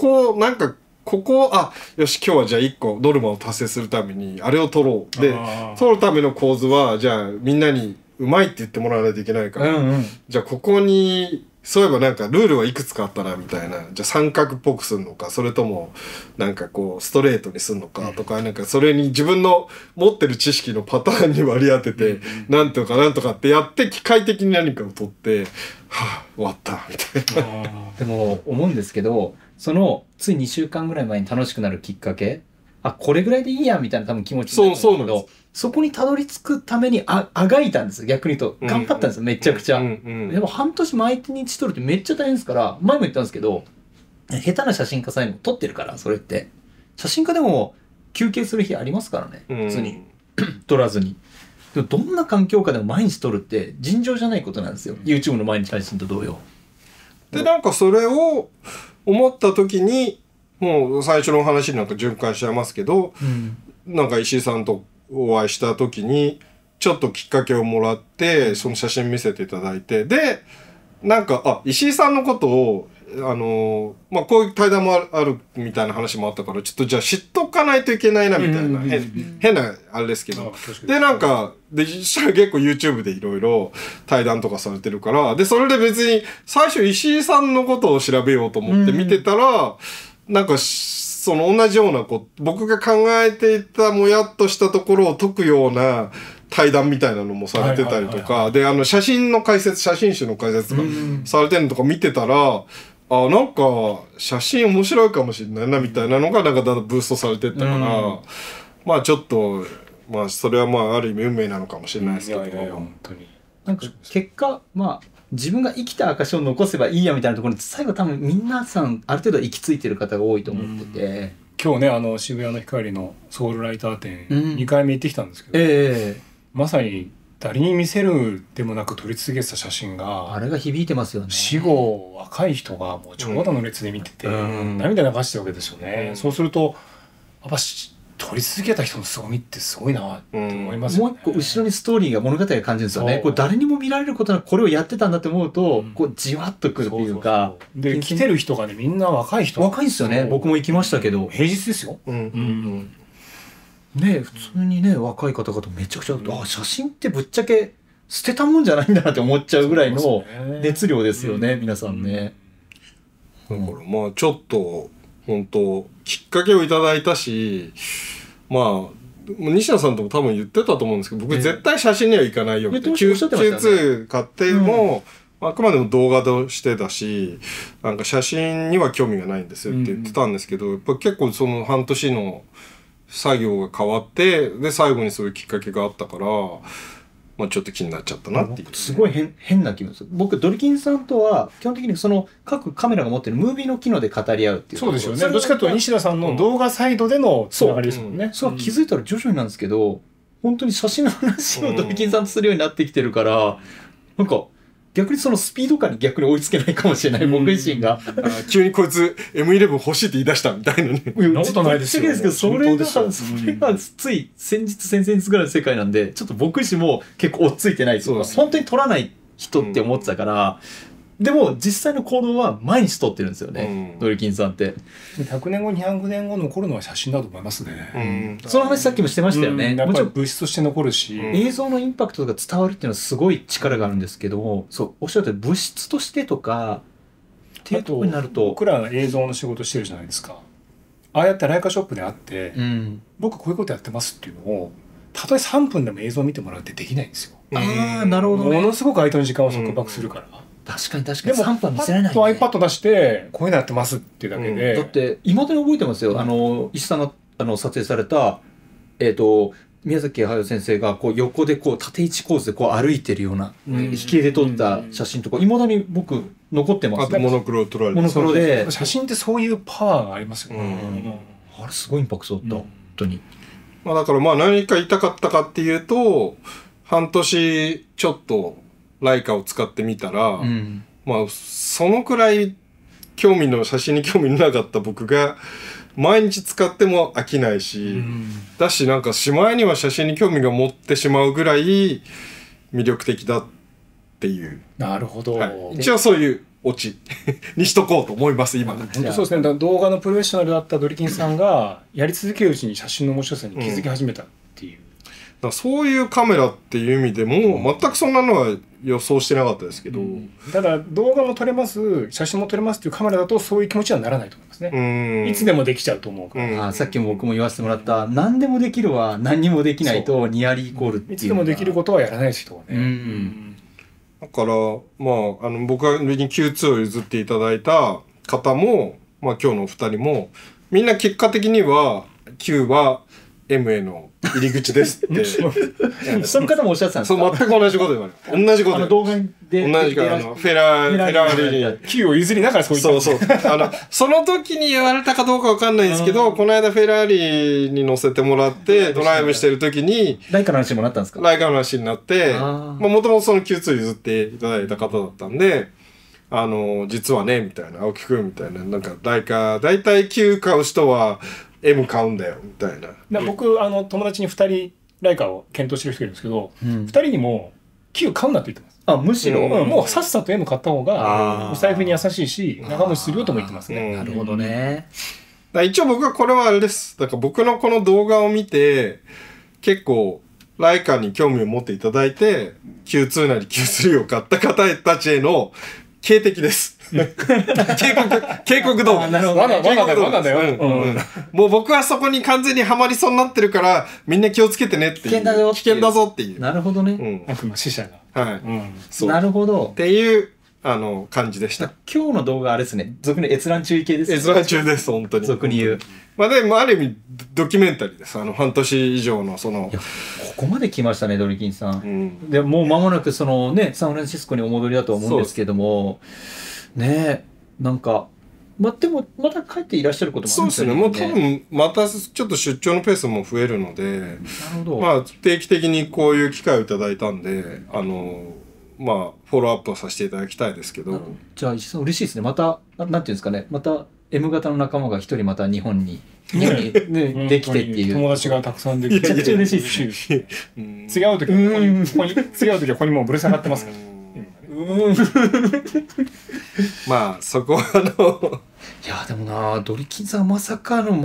し今日はじゃあ1個ノルマを達成するためにあれを撮ろうで、撮るための構図はじゃあみんなにうまいって言ってもらわないといけないから、じゃあここにそういえばなんかルールはいくつかあったなみたいな、じゃあ三角っぽくするのかそれともなんかこうストレートにするのかとか、なんかそれに自分の持ってる知識のパターンに割り当ててなんとかってやって機械的に何かを取って終わったみたいな。 でも思うんですけど、そのつい2週間ぐらい前に楽しくなるきっかけ、これぐらいでいいやみたいな多分気持ちになったんですけど、そこにたどり着くためにあがいたんですよ。逆に言うと頑張ったんですよ、めちゃくちゃ。でも半年毎日撮るってめっちゃ大変ですから、前も言ったんですけど、下手な写真家さんにも撮ってるから、それって写真家でも休憩する日ありますからね、普通に撮らずに。でもどんな環境下でも毎日撮るって尋常じゃないことなんですよ、YouTube の毎日配信と同様で。なんかそれを思った時にもう最初の話になんか循環しちゃいますけど、なんか石井さんとお会いした時にちょっときっかけをもらってその写真見せていただいて、でなんか石井さんのことをこういう対談もあるみたいな話もあったから、ちょっとじゃあ知っとかないといけないなみたいな、変なあれですけど、でなんかで結構 YouTube でいろいろ対談とかされてるから、でそれで別に最初石井さんのことを調べようと思って見てたら、なんかその同じような僕が考えていたもやっとしたところを解くような対談みたいなのもされてたりとかで、写真の解説、写真集の解説とかされてるのとか見てたら、なんか写真面白いかもしれないなみたいなのがなんかだんだんブーストされてったから、まあちょっとそれはある意味運命なのかもしれないですけど、 本当になんか結果自分が生きた証を残せばいいやみたいなところに最後多分皆さんある程度行き着いてる方が多いと思ってて、 今日ね渋谷の光のソウルライター展2回目行ってきたんですけど、まさに誰に見せるでもなく撮り続けてた写真があれが響いてますよね。 死後若い人がもう長蛇の列で見てて、涙流してるわけですよね。そうするとやっぱ撮り続けた人の凄みってすごいなって思いますよね。 もう一個後ろにストーリーが物語が感じるんですよね。これ誰にも見られることなくこれをやってたんだって思うと、こうじわっとくるっていうか。 で来てる人がねみんな若い人。 若いですよね。僕も行きましたけど。 平日ですよ。 ね、普通にね若い方々めちゃくちゃ写真ってぶっちゃけ捨てたもんじゃないんだなって思っちゃうぐらいの熱量ですよね、皆さんね。 だからまあちょっと本当きっかけをいただいたし、まあ西田さんとも多分言ってたと思うんですけど、僕絶対写真には行かないよって、Q2 買っても、あくまでも動画としてだし、なんか写真には興味がないんですよって言ってたんですけど、やっぱ結構その半年の作業が変わって、で最後にそういうきっかけがあったから、まあ、ちょっと気になっちゃったなっていう、ね、 すごい変な気分です。僕ドリキンさんとは基本的にその各カメラが持ってるムービーの機能で語り合うっていう。 そうですよね。どっちかというと西田さんの動画サイドでのつながりですもんね。 そう、気づいたら徐々になんですけど、本当に写真の話をドリキンさんとするようになってきてるから、なんか逆にそのスピード感に逆に追いつけないかもしれない、僕自身が。 急にこいつ M11 欲しいって言い出したみたいなね。 そんなことないですよ。 ですけど、それがつい先日先々日ぐらいの世界なんで、ちょっと僕自身も結構追っついてないというか、本当に撮らない人って思ってたから、でも実際の行動は毎日撮ってるんですよね、ドリキンさんって。 100年後200年後残るのは写真だと思いますね。 その話さっきもしてましたよね。 もちろん物質として残るし、 映像のインパクトが伝わるっていうのはすごい力があるんですけども、そうおっしゃるとおり物質としてとかっていうところになると、 僕ら映像の仕事してるじゃないですか。ああやってライカショップであって、僕こういうことやってますっていうのをたとえ3分でも映像を見てもらうってできないんですよ。 ああ、なるほどね。 ものすごく相手の時間を束縛するから。 確かに確かに。 でも 3分見せられない、 ね。iPad 出してこういうのやってますっていうだけで。 だって今でに覚えてますよ。石さんが撮影された宮崎駿先生がこう横でこう縦位置構図でこう歩いてるような引き絵で撮った写真とか未だに僕残ってます。 あとモノクロ撮られてモノクロで写真ってそういうパワーがありますよね。 あれすごいインパクトだった、本当に。 まあだからまあ何か言いたかったかっていうと、半年ちょっとライカを使ってみたら、まあそのくらい写真に興味なかった僕が毎日使っても飽きないし、だしなんかしまいには写真に興味が持ってしまうぐらい魅力的だっていう。 なるほど。 はい、一応そういうオチにしとこうと思います今。 本当そうですね。動画のプロフェッショナルだったドリキンさんがやり続けるうちに写真の面白さに気づき始めたっていう。 だそういうカメラっていう意味でも、全くそんなのは予想してなかったですけど、 ただ動画も撮れます写真も撮れますっていうカメラだとそういう気持ちにはならないと思いますね。いつでもできちゃうと思うから、 さっきも僕も言わせてもらった何でもできるは何にもできないとニアリーイコールっていう、 いつでもできることはやらない人はね。 だからまあ僕がに Q2 を譲っていただいた方も、まあ今日のお二人もみんな結果的には Q は M への入り口ですってその方もおっしゃってたんですか。 そう全く同じこと言われる。同じこと動画で同じかフェラーリに Q を譲りながらそう言った。 そうその時に言われたかどうかわかんないですけど、この間フェラーリに乗せてもらってドライブしてる時にライカの話にもなったんですか。 ライカの話になって、もともとその Q2 譲っていただいた方だったんで、実はねみたいな、青木くんみたいな、なんかライカだいたい Q 買う人はM 買うんだよみたいな。 僕友達に2人ライカを検討してる人いるんですけど、2人にも Q 買うなって言ってます。 むしろ、 もうさっさと M 買った方がお財布に優しいし長持ちするよとも言ってますね。 なるほどね。 だ一応僕はこれはあれです。だから僕のこの動画を見て結構ライカに興味を持っていただいて Q2 なり Q3 を買った方たちへの警笛です。警告動画。 なるほど。罠だよ。 もう僕はそこに完全にはまりそうになってるからみんな気をつけてねっていう。危険だぞっていう。 なるほどね。 悪魔死者が。はい。 なるほど。 っていう感じでした。 今日の動画あれですね。俗に閲覧注意系です。 閲覧中です本当に。 俗に言う。 まあでもある意味ドキュメンタリーです。半年以上のその。 ここまで来ましたねドリキンさん。でもう間もなくそのねサンフランシスコにお戻りだと思うんですけども。ねえなんかでもまた帰っていらっしゃることもあるんですよね。 そうですね。もう多分またちょっと出張のペースも増えるので、 なるほど。 まあ定期的にこういう機会をいただいたんで、まあフォローアップをさせていただきたいですけど。 じゃあ石井さん嬉しいですね。またなんていうんですかね。また M 型の仲間が一人また日本にねできてっていう友達がたくさんできてめちゃくちゃ嬉しいです。 次会う時はここにもうぶら下がってますから。 まあそこはいやでもなドリキンさんまさかの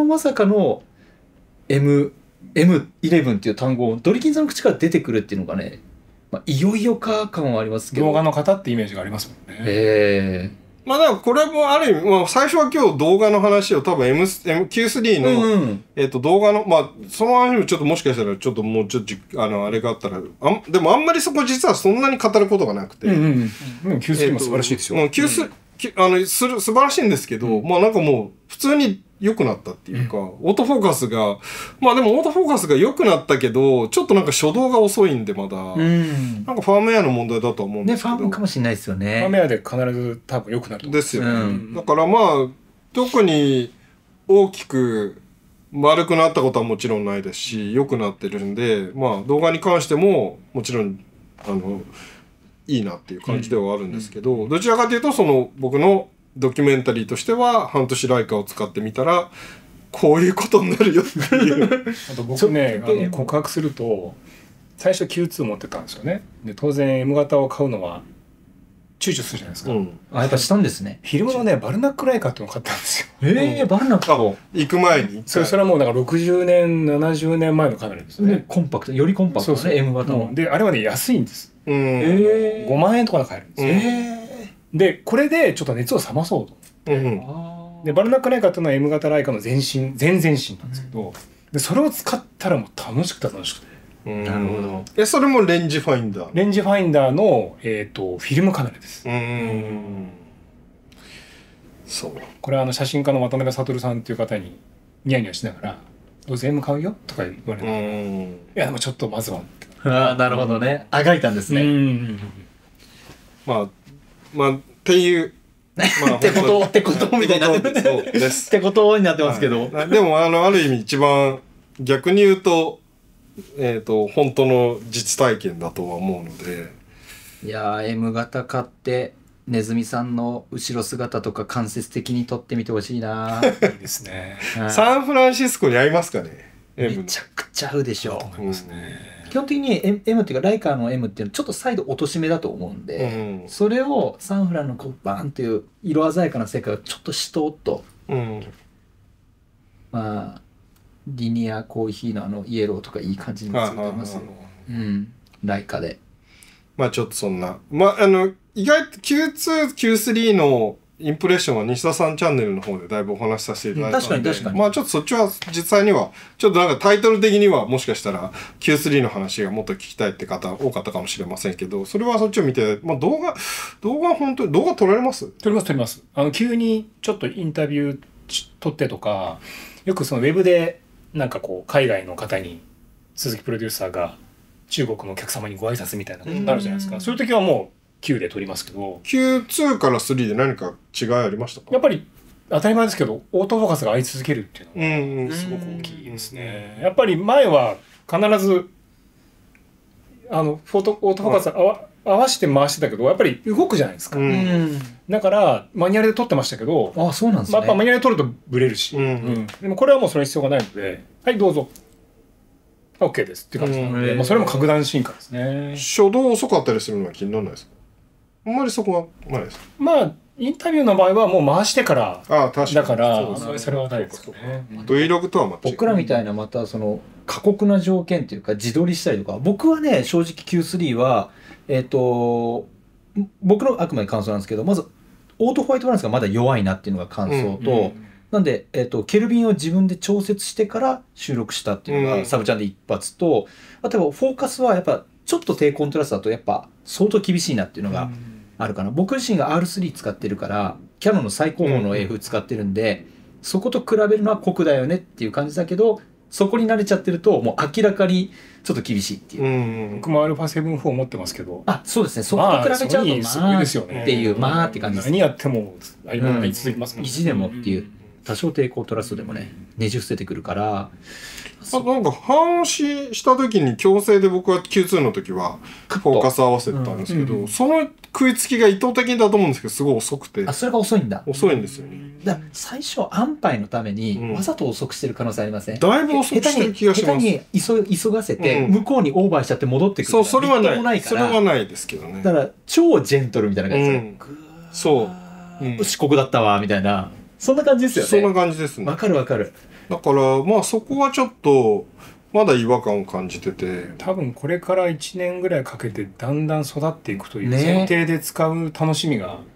M11 っていう単語をドリキンさんの口から出てくるっていうのがね、いよいよか感はありますけど動画の方ってイメージがありますもんね。 まあでもこれもある意味、まあ、最初は今日動画の話を多分 Q3 の、動画の、まあその話もちょっともしかしたらちょっともうちょっとあれがあったらでもあんまりそこ実はそんなに語ることがなくて、 Q3 も素晴らしいですよ。 素晴らしいんですけど、まあなんかもう普通に良くなったっていうか、オートフォーカスが、まあでもオートフォーカスが良くなったけど、ちょっとなんか初動が遅いんでまだ、なんかファームウェアの問題だとは思うんですけど。 ね、ファームかもしれないですよね。 ファームウェアで必ず多分良くなると思う。 ですよね。だからまあ、特に大きく丸くなったことはもちろんないですし、良くなってるんで、まあ動画に関してももちろん、いいなっていう感じではあるんですけど、どちらかというとその僕のドキュメンタリーとしては半年ライカを使ってみたらこういうことになるよっていうあと僕ね告白すると最初 Q2 持ってたんですよね。で当然 M 型を買うのは躊躇するじゃないですか、 やっぱしたんですね。 フィルムのねバルナックライカっていうのを買ったんですよ。 バルナックを行く前にそれはもうだから60年70年前のカメラですね。 コンパクト、よりコンパクトね、M 型の。 であれはね安いんです。5万円とかで買えるんですよ。でこれでちょっと熱を冷まそうと思って、でバルナックライカっていうのは M 型ライカの前前身なんですけど、でそれを使ったらもう楽しくて。 なるほど。 それもレンジファインダー。 レンジファインダーのフィルムカメラです。 そう。 これは写真家の渡辺悟さんっていう方にニヤニヤしながら「どうせ M 買うよ」とか言われて「いやでもちょっとまずは」 なるほどね。あがいたんですね。 まあっていう。 ってことみたいなってことになってますけど、 でもある意味一番逆に言うと本当の実体験だとは思うので、 いやー M 型買ってネズミさんの後ろ姿とか間接的に撮ってみてほしいな。 いいですね。 サンフランシスコに合いますかね。 めちゃくちゃ合うでしょう。基本的に M っていうかライカーの M っていうのはちょっとサイド落とし目だと思うんで、それをサンフランのこうバーンっていう色鮮やかな世界をちょっとしとっと、まあリニアコーヒーのイエローとかいい感じについてますよ。ライカで。 まあちょっとそんな意外と Q2、Q3 のインプレッションは西田さんチャンネルの方でだいぶお話しさせていただいたので、まあちょっとそっちは実際にはちょっとなんかタイトル的にはもしかしたら Q3 の話がもっと聞きたいって方多かったかもしれませんけど、それはそっちを見て、まあ動画本当に動画撮られます？ 撮ります。急にちょっとインタビュー撮ってとか、よくそのウェブでなんかこう海外の方に鈴木プロデューサーが中国のお客様にご挨拶みたいなことになるじゃないですか。そういう時はもうQ で撮りますけど、 Q2 から3で何か違いありましたか？ やっぱり当たり前ですけどオートフォーカスが合い続けるっていうのがすごく大きいですね。やっぱり前は必ずオートフォーカス合わせて回してたけど、やっぱり動くじゃないですか。だからマニュアルで撮ってましたけど、 そうなんですね。 やっぱマニュアルで撮るとブレるし、でもこれはもうそれ必要がないので、はいどうぞOK ですっていう感じなので、それも格段進化ですね。 初動遅かったりするのは気にならないですか？あんまりそこはないですか？ まあインタビューの場合はもう回してからだからそれはないですよね。 Vlog とはまた僕らみたいなまたその過酷な条件というか自撮りしたりとか、僕はね正直 Q3 は僕のあくまで感想なんですけど、まずオートホワイトバランスがまだ弱いなっていうのが感想と、なんで、ケルビンを自分で調節してから収録したっていうのがサブチャンで一発と、あとはフォーカスはやっぱちょっと低コントラストだとやっぱ相当厳しいなっていうのがあるかな。僕自身が R3 使ってるからキャノンの最高峰の AF 使ってるんで、そこと比べるのは酷だよねっていう感じだけど、そこに慣れちゃってるともう明らかにちょっと厳しいっていう。 僕も α7-4 持ってますけど、 そうですね。そこと比べちゃうとすごいですよねっていうって感じです。 何やっても合い続きますもんね。 意地でもっていう。多少低コントラストでもねねじ伏せてくるから。 なんか半押しした時に強制で僕は Q2 の時はフォーカス合わせてたんですけど、その食いつきが意図的だと思うんですけどすごい遅くて。 それが遅いんだ。 遅いんですよね。 だから最初安牌のためにわざと遅くしてる可能性ありません？ だいぶ遅くしてる気がします。 下手に急がせて向こうにオーバーしちゃって戻ってくる。 そう、それはない。それはないですけどね。 だから超ジェントルみたいな感じですよ。そう。遅刻だったわみたいな。そんな感じですよね。 そんな感じですね。 わかる。だからまあそこはちょっとまだ違和感を感じてて、 多分これから1年ぐらいかけてだんだん育っていくという前提で使う楽しみが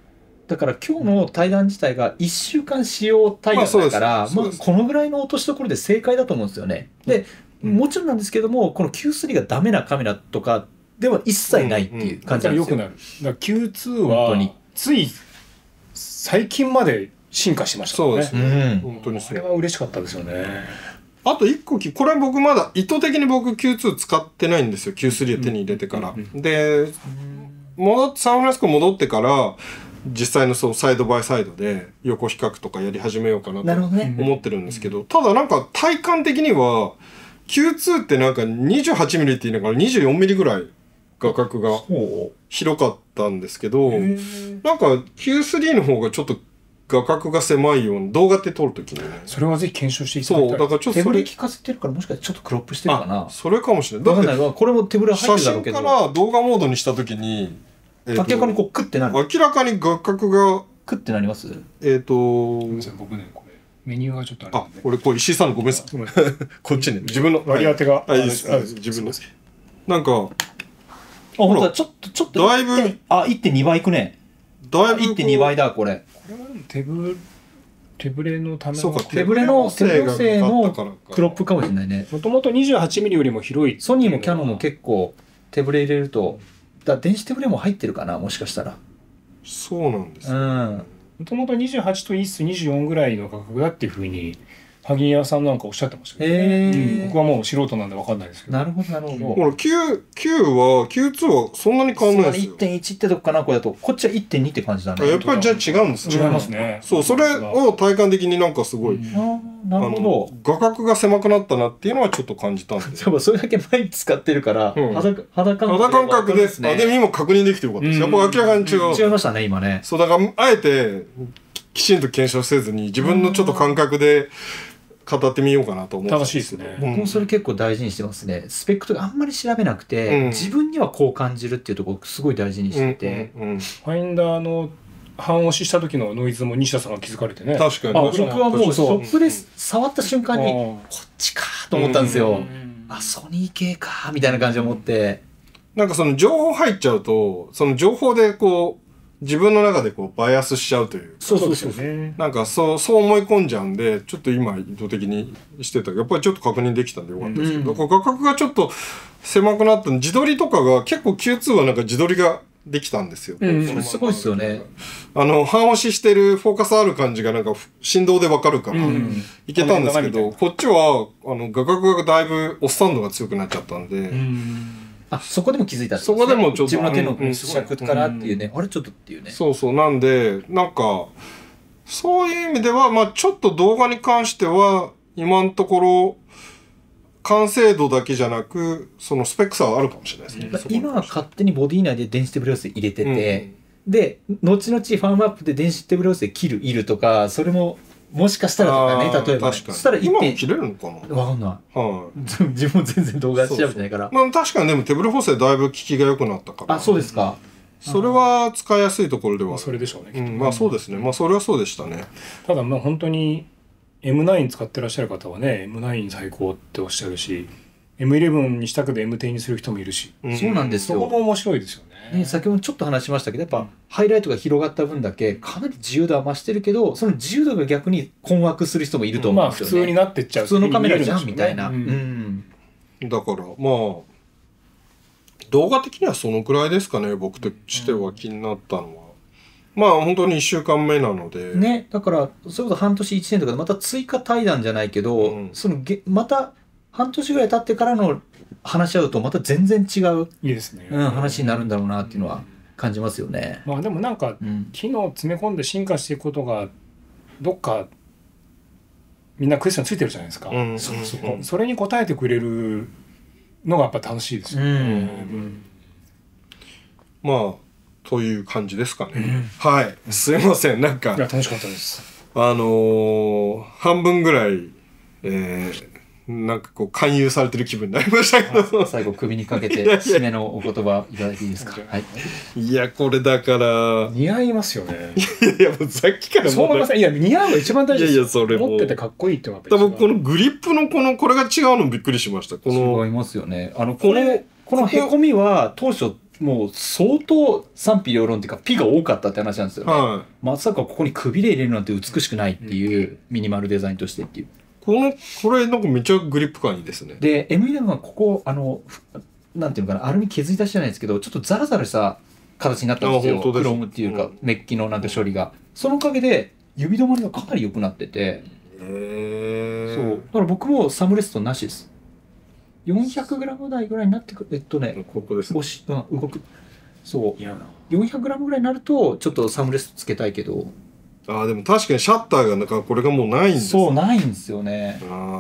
だから今日の対談自体が1週間使用対談だから、 そうです。 このぐらいの落としどころで正解だと思うんですよね。で、もちろんなんですけども、この Q3 がダメなカメラとかでは一切ないっていう感じなんですよ。 良くなる。だから Q2 はつい最近まで進化しましたね。 そうですね。本当にそれは嬉しかったですよね。 あと1個これ僕まだ意図的に僕 Q2 使ってないんですよ。Q3 を手に入れてから。で、サンフランシスコ戻ってから実際のそうサイドバイサイドで横比較とかやり始めようかなと思ってるんですけど、ただなんか体感的には Q2 ってなんか 28mm って言いながら 24mm ぐらい画角が広かったんですけど、なんか Q3 の方がちょっと画角が狭いような動画って撮るときにね。 それはぜひ検証していただきたい。 そう、だからちょっと手ブレ効かせてるからもしかしてちょっとクロップしてるかな。 それかもしれない。 だってこれも手ブレ入ってるだろうけど。 写真から動画モードにしたときに、 明らかにこうクッてなる。 明らかに画角がクッてなります？ 僕ね、これメニューがちょっとあるんで。 これ石井さんのごめんなさい。こっちね、自分の割り当てが。 いいです。自分の。なんか、 本当だ、ちょっと。 だいぶ。 1.2 倍いくね。 だいぶ。 1.2 倍だ、これ。 これは手ブレのための。 そうか、手ブレのクロップかもしれないね。 もともと 28mm よりも広い。 ソニーもキャノンも結構手ブレ入れると、電子手ブレも入ってるかな、もしかしたら。 そうなんです。 もともと28と24ぐらいの価格だっていうふうに萩谷さんなんかおっしゃってましたけど、僕はもう素人なんで分かんないですけど。 なるほどなるほど。 ほら Q2 はそんなに変わんないですよ。 1.1 ってとこかな、これだと。こっちは 1.2 って感じだね。 やっぱりじゃあ違うんですね。違いますね。 そう、それを体感的になんかすごい、 なるほど。 画角が狭くなったなっていうのはちょっと感じたんで。 それだけ毎日使ってるから、肌感覚で、でも今確認できてよかったです。やっぱ明らかに違う。 違いましたね、今ね。 そう、だからあえてきちんと検証せずに自分のちょっと感覚で語ってみようかなと思って。 正しいですね。 僕もそれ結構大事にしてますね。スペックとかあんまり調べなくて、自分にはこう感じるっていうところすごい大事にしてて。 ファインダーの半押しした時のノイズも西田さんが気づかれてね。 確かに。 僕はもうショップで触った瞬間にこっちかと思ったんですよ。ソニー系かみたいな感じで思って。 なんかその情報入っちゃうと、その情報でこう自分の中でこうバイアスしちゃうという。 そうですよね。 なんかそう思い込んじゃうんで、ちょっと今意図的にしてた。やっぱりちょっと確認できたんでよかったですけど、画角がちょっと狭くなった自撮りとかが結構 Q2 はなんか自撮りができたんですよ。 すごいですよね。 半押ししてるフォーカスある感じがなんか振動でわかるからいけたんですけど、こっちは画角がだいぶオスタンドが強くなっちゃったんで。 そこでも気づいたんですね。そこでもちょっと自分の手の尺からっていうね、あれちょっとっていうね。 そうなんでなんかそういう意味ではまあちょっと動画に関しては今のところ完成度だけじゃなくそのスペック差はあるかもしれないですね。 今は勝手にボディ内で電子手ブレ補正入れてて、で後々ファームアップで電子手ブレ補正切るとかそれももしかしたらとかね、例えば、ね、そしたら今も切れるのかな。 わかんない。自分も全然動画調べてないから。 まあ確かにでも手ブレ補正だいぶ効きが良くなったから。 そうですか。 それは使いやすいところでは。 それでしょうね。 まあそうですね。まあそれはそうでしたね。 ただまあ本当に M9 使ってらっしゃる方はね、M9 最高っておっしゃるし、M11 にしたくて M10 にする人もいるし。 そうなんですよ。 そこも面白いですよね。 先ほどちょっと話しましたけど、やっぱハイライトが広がった分だけかなり自由度は増してるけど、その自由度が逆に困惑する人もいると思うんですよね。 普通になってっちゃう。 普通のカメラじゃんみたいな。 だからまあ動画的にはそのくらいですかね。僕としては気になったのは。まあ本当に1週間目なので。 ね、だからそれこそ半年1年とかでまた追加対談じゃないけど、また半年ぐらい経ってからの話し合うとまた全然違ういいですね、 話になるんだろうなっていうのは感じますよね。 まあでもなんか、機能詰め込んで進化していくことがどっかみんなクエスチョンついてるじゃないですか。それに応えてくれるのがやっぱ楽しいですよね。 まあという感じですかね。はい。すいません。なんかいや楽しかったです。 半分ぐらいなんかこう勧誘されてる気分になりましたけど最後首にかけて締めのお言葉いただいていいですか。はい。 いやこれだから似合いますよね。 いやもうさっきからそう思いません。いや似合うが一番大事です。 いやそれ持っててかっこいいってのが多分このグリップのこれが違うのびっくりしました。 違いますよね。このへこみは当初もう相当賛否両論っていうかピが多かったって話なんですよね。 はまさかここにくびれ入れるなんて美しくないっていうミニマルデザインとしてっていう。 これなんかめっちゃグリップ感いいですね。 で M11 はここなんていうのかな、アルミ削り出しじゃないですけどちょっとザラザラした形になったんですよ。クロームっていうか、メッキのなんて処理がそのおかげで指止まりがかなり良くなってて、そうだから僕もサムレストなしです。400g 台ぐらいになってくるここですね。 動く。そう400g ぐらいになるとちょっとサムレストつけたいけど、 でも確かにシャッターがなんかこれがもうないんです。 そうないんですよね。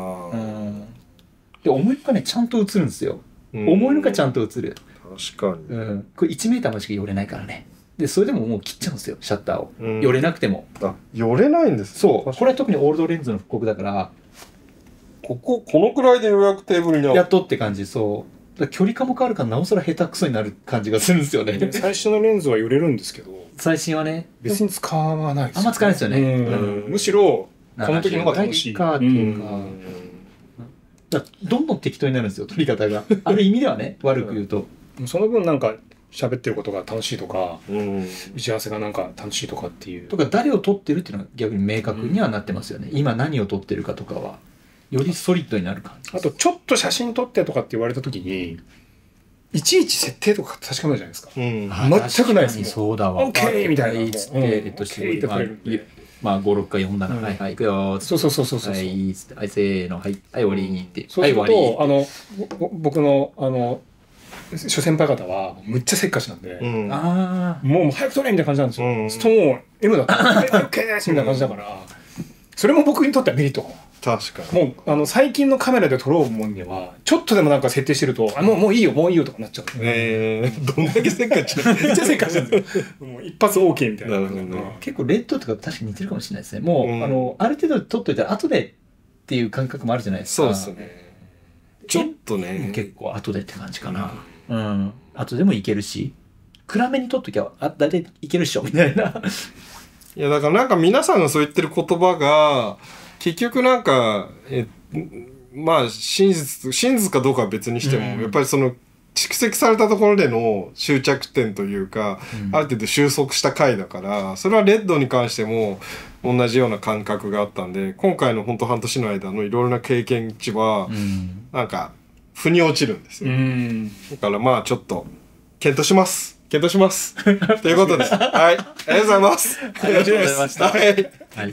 で思いのがねちゃんと映るんですよ。思いのがちゃんと映る。 確かに。 これ1メーターまでしか寄れないからね。でそれでももう切っちゃうんですよシャッターを。寄れなくても。 寄れないんです。 そうこれは特にオールドレンズの復刻だから。 このくらいでようやくテーブルにやっとって感じ。そうだ距離感も変わるからなおさら下手くそになる感じがするんですよね。 最初のレンズは寄れるんですけど、 最新はね別に使わないですよ。 あんま使わないですよね。 むしろこの時の方が楽しいかっていうか、どんどん適当になるんですよ撮り方が。ある意味ではね悪く言うと、 その分なんか喋ってることが楽しいとか、打ち合わせがなんか楽しいとかっていうとか誰を撮ってるっていうのは逆に明確にはなってますよね。今何を撮ってるかとかはよりソリッドになる感じ。 あとちょっと写真撮ってとかって言われた時にいちいち設定とか確かめないじゃないですか。全くないですもん。 そうだわ。 OK みたいな。 つってまあ56か4だな。はいはい行くよ。 そう。 はいつってはいせーのはい終わりにって。 そうすると僕の諸先輩方はむっちゃせっかちなんで、もう早く撮れみたいな感じなんですよ。そうもう M だったらはい OK ですみたいな感じだから、それも僕にとってはメリット。 確かに。 もう最近のカメラで撮ろうもんにはちょっとでもなんか設定してるともういいよとかなっちゃう。 どんだけせっかちめっちゃせっかちなんですよ。もう一発 OK みたいな。 結構レッドとか確かに似てるかもしれないですね。もうある程度撮っといたら後でっていう感覚もあるじゃないですか。 そうですね。ちょっとね結構後でって感じかな。後でもいけるし暗めに撮っときゃ大体いけるっしょみたいな。 いやだからなんか皆さんがそう言ってる言葉が結局なんかまあ真実かどうかは別にしても、やっぱりその蓄積されたところでの終着点というか、ある程度収束した回だから、それはレッドに関しても同じような感覚があったんで、今回の本当半年の間のいろいろな経験値はなんか腑に落ちるんですよ。だからまあちょっと検討します。ということで、はい、ありがとうございます。 ありがとうございました。はい。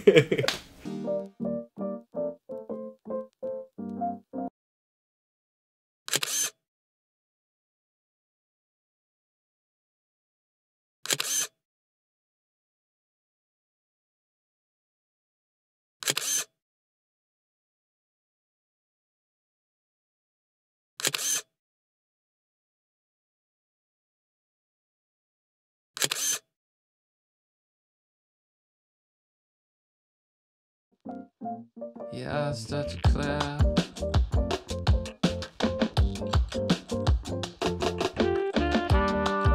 Yeah, I start to clap.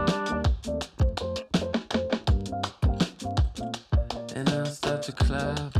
And I start to clap.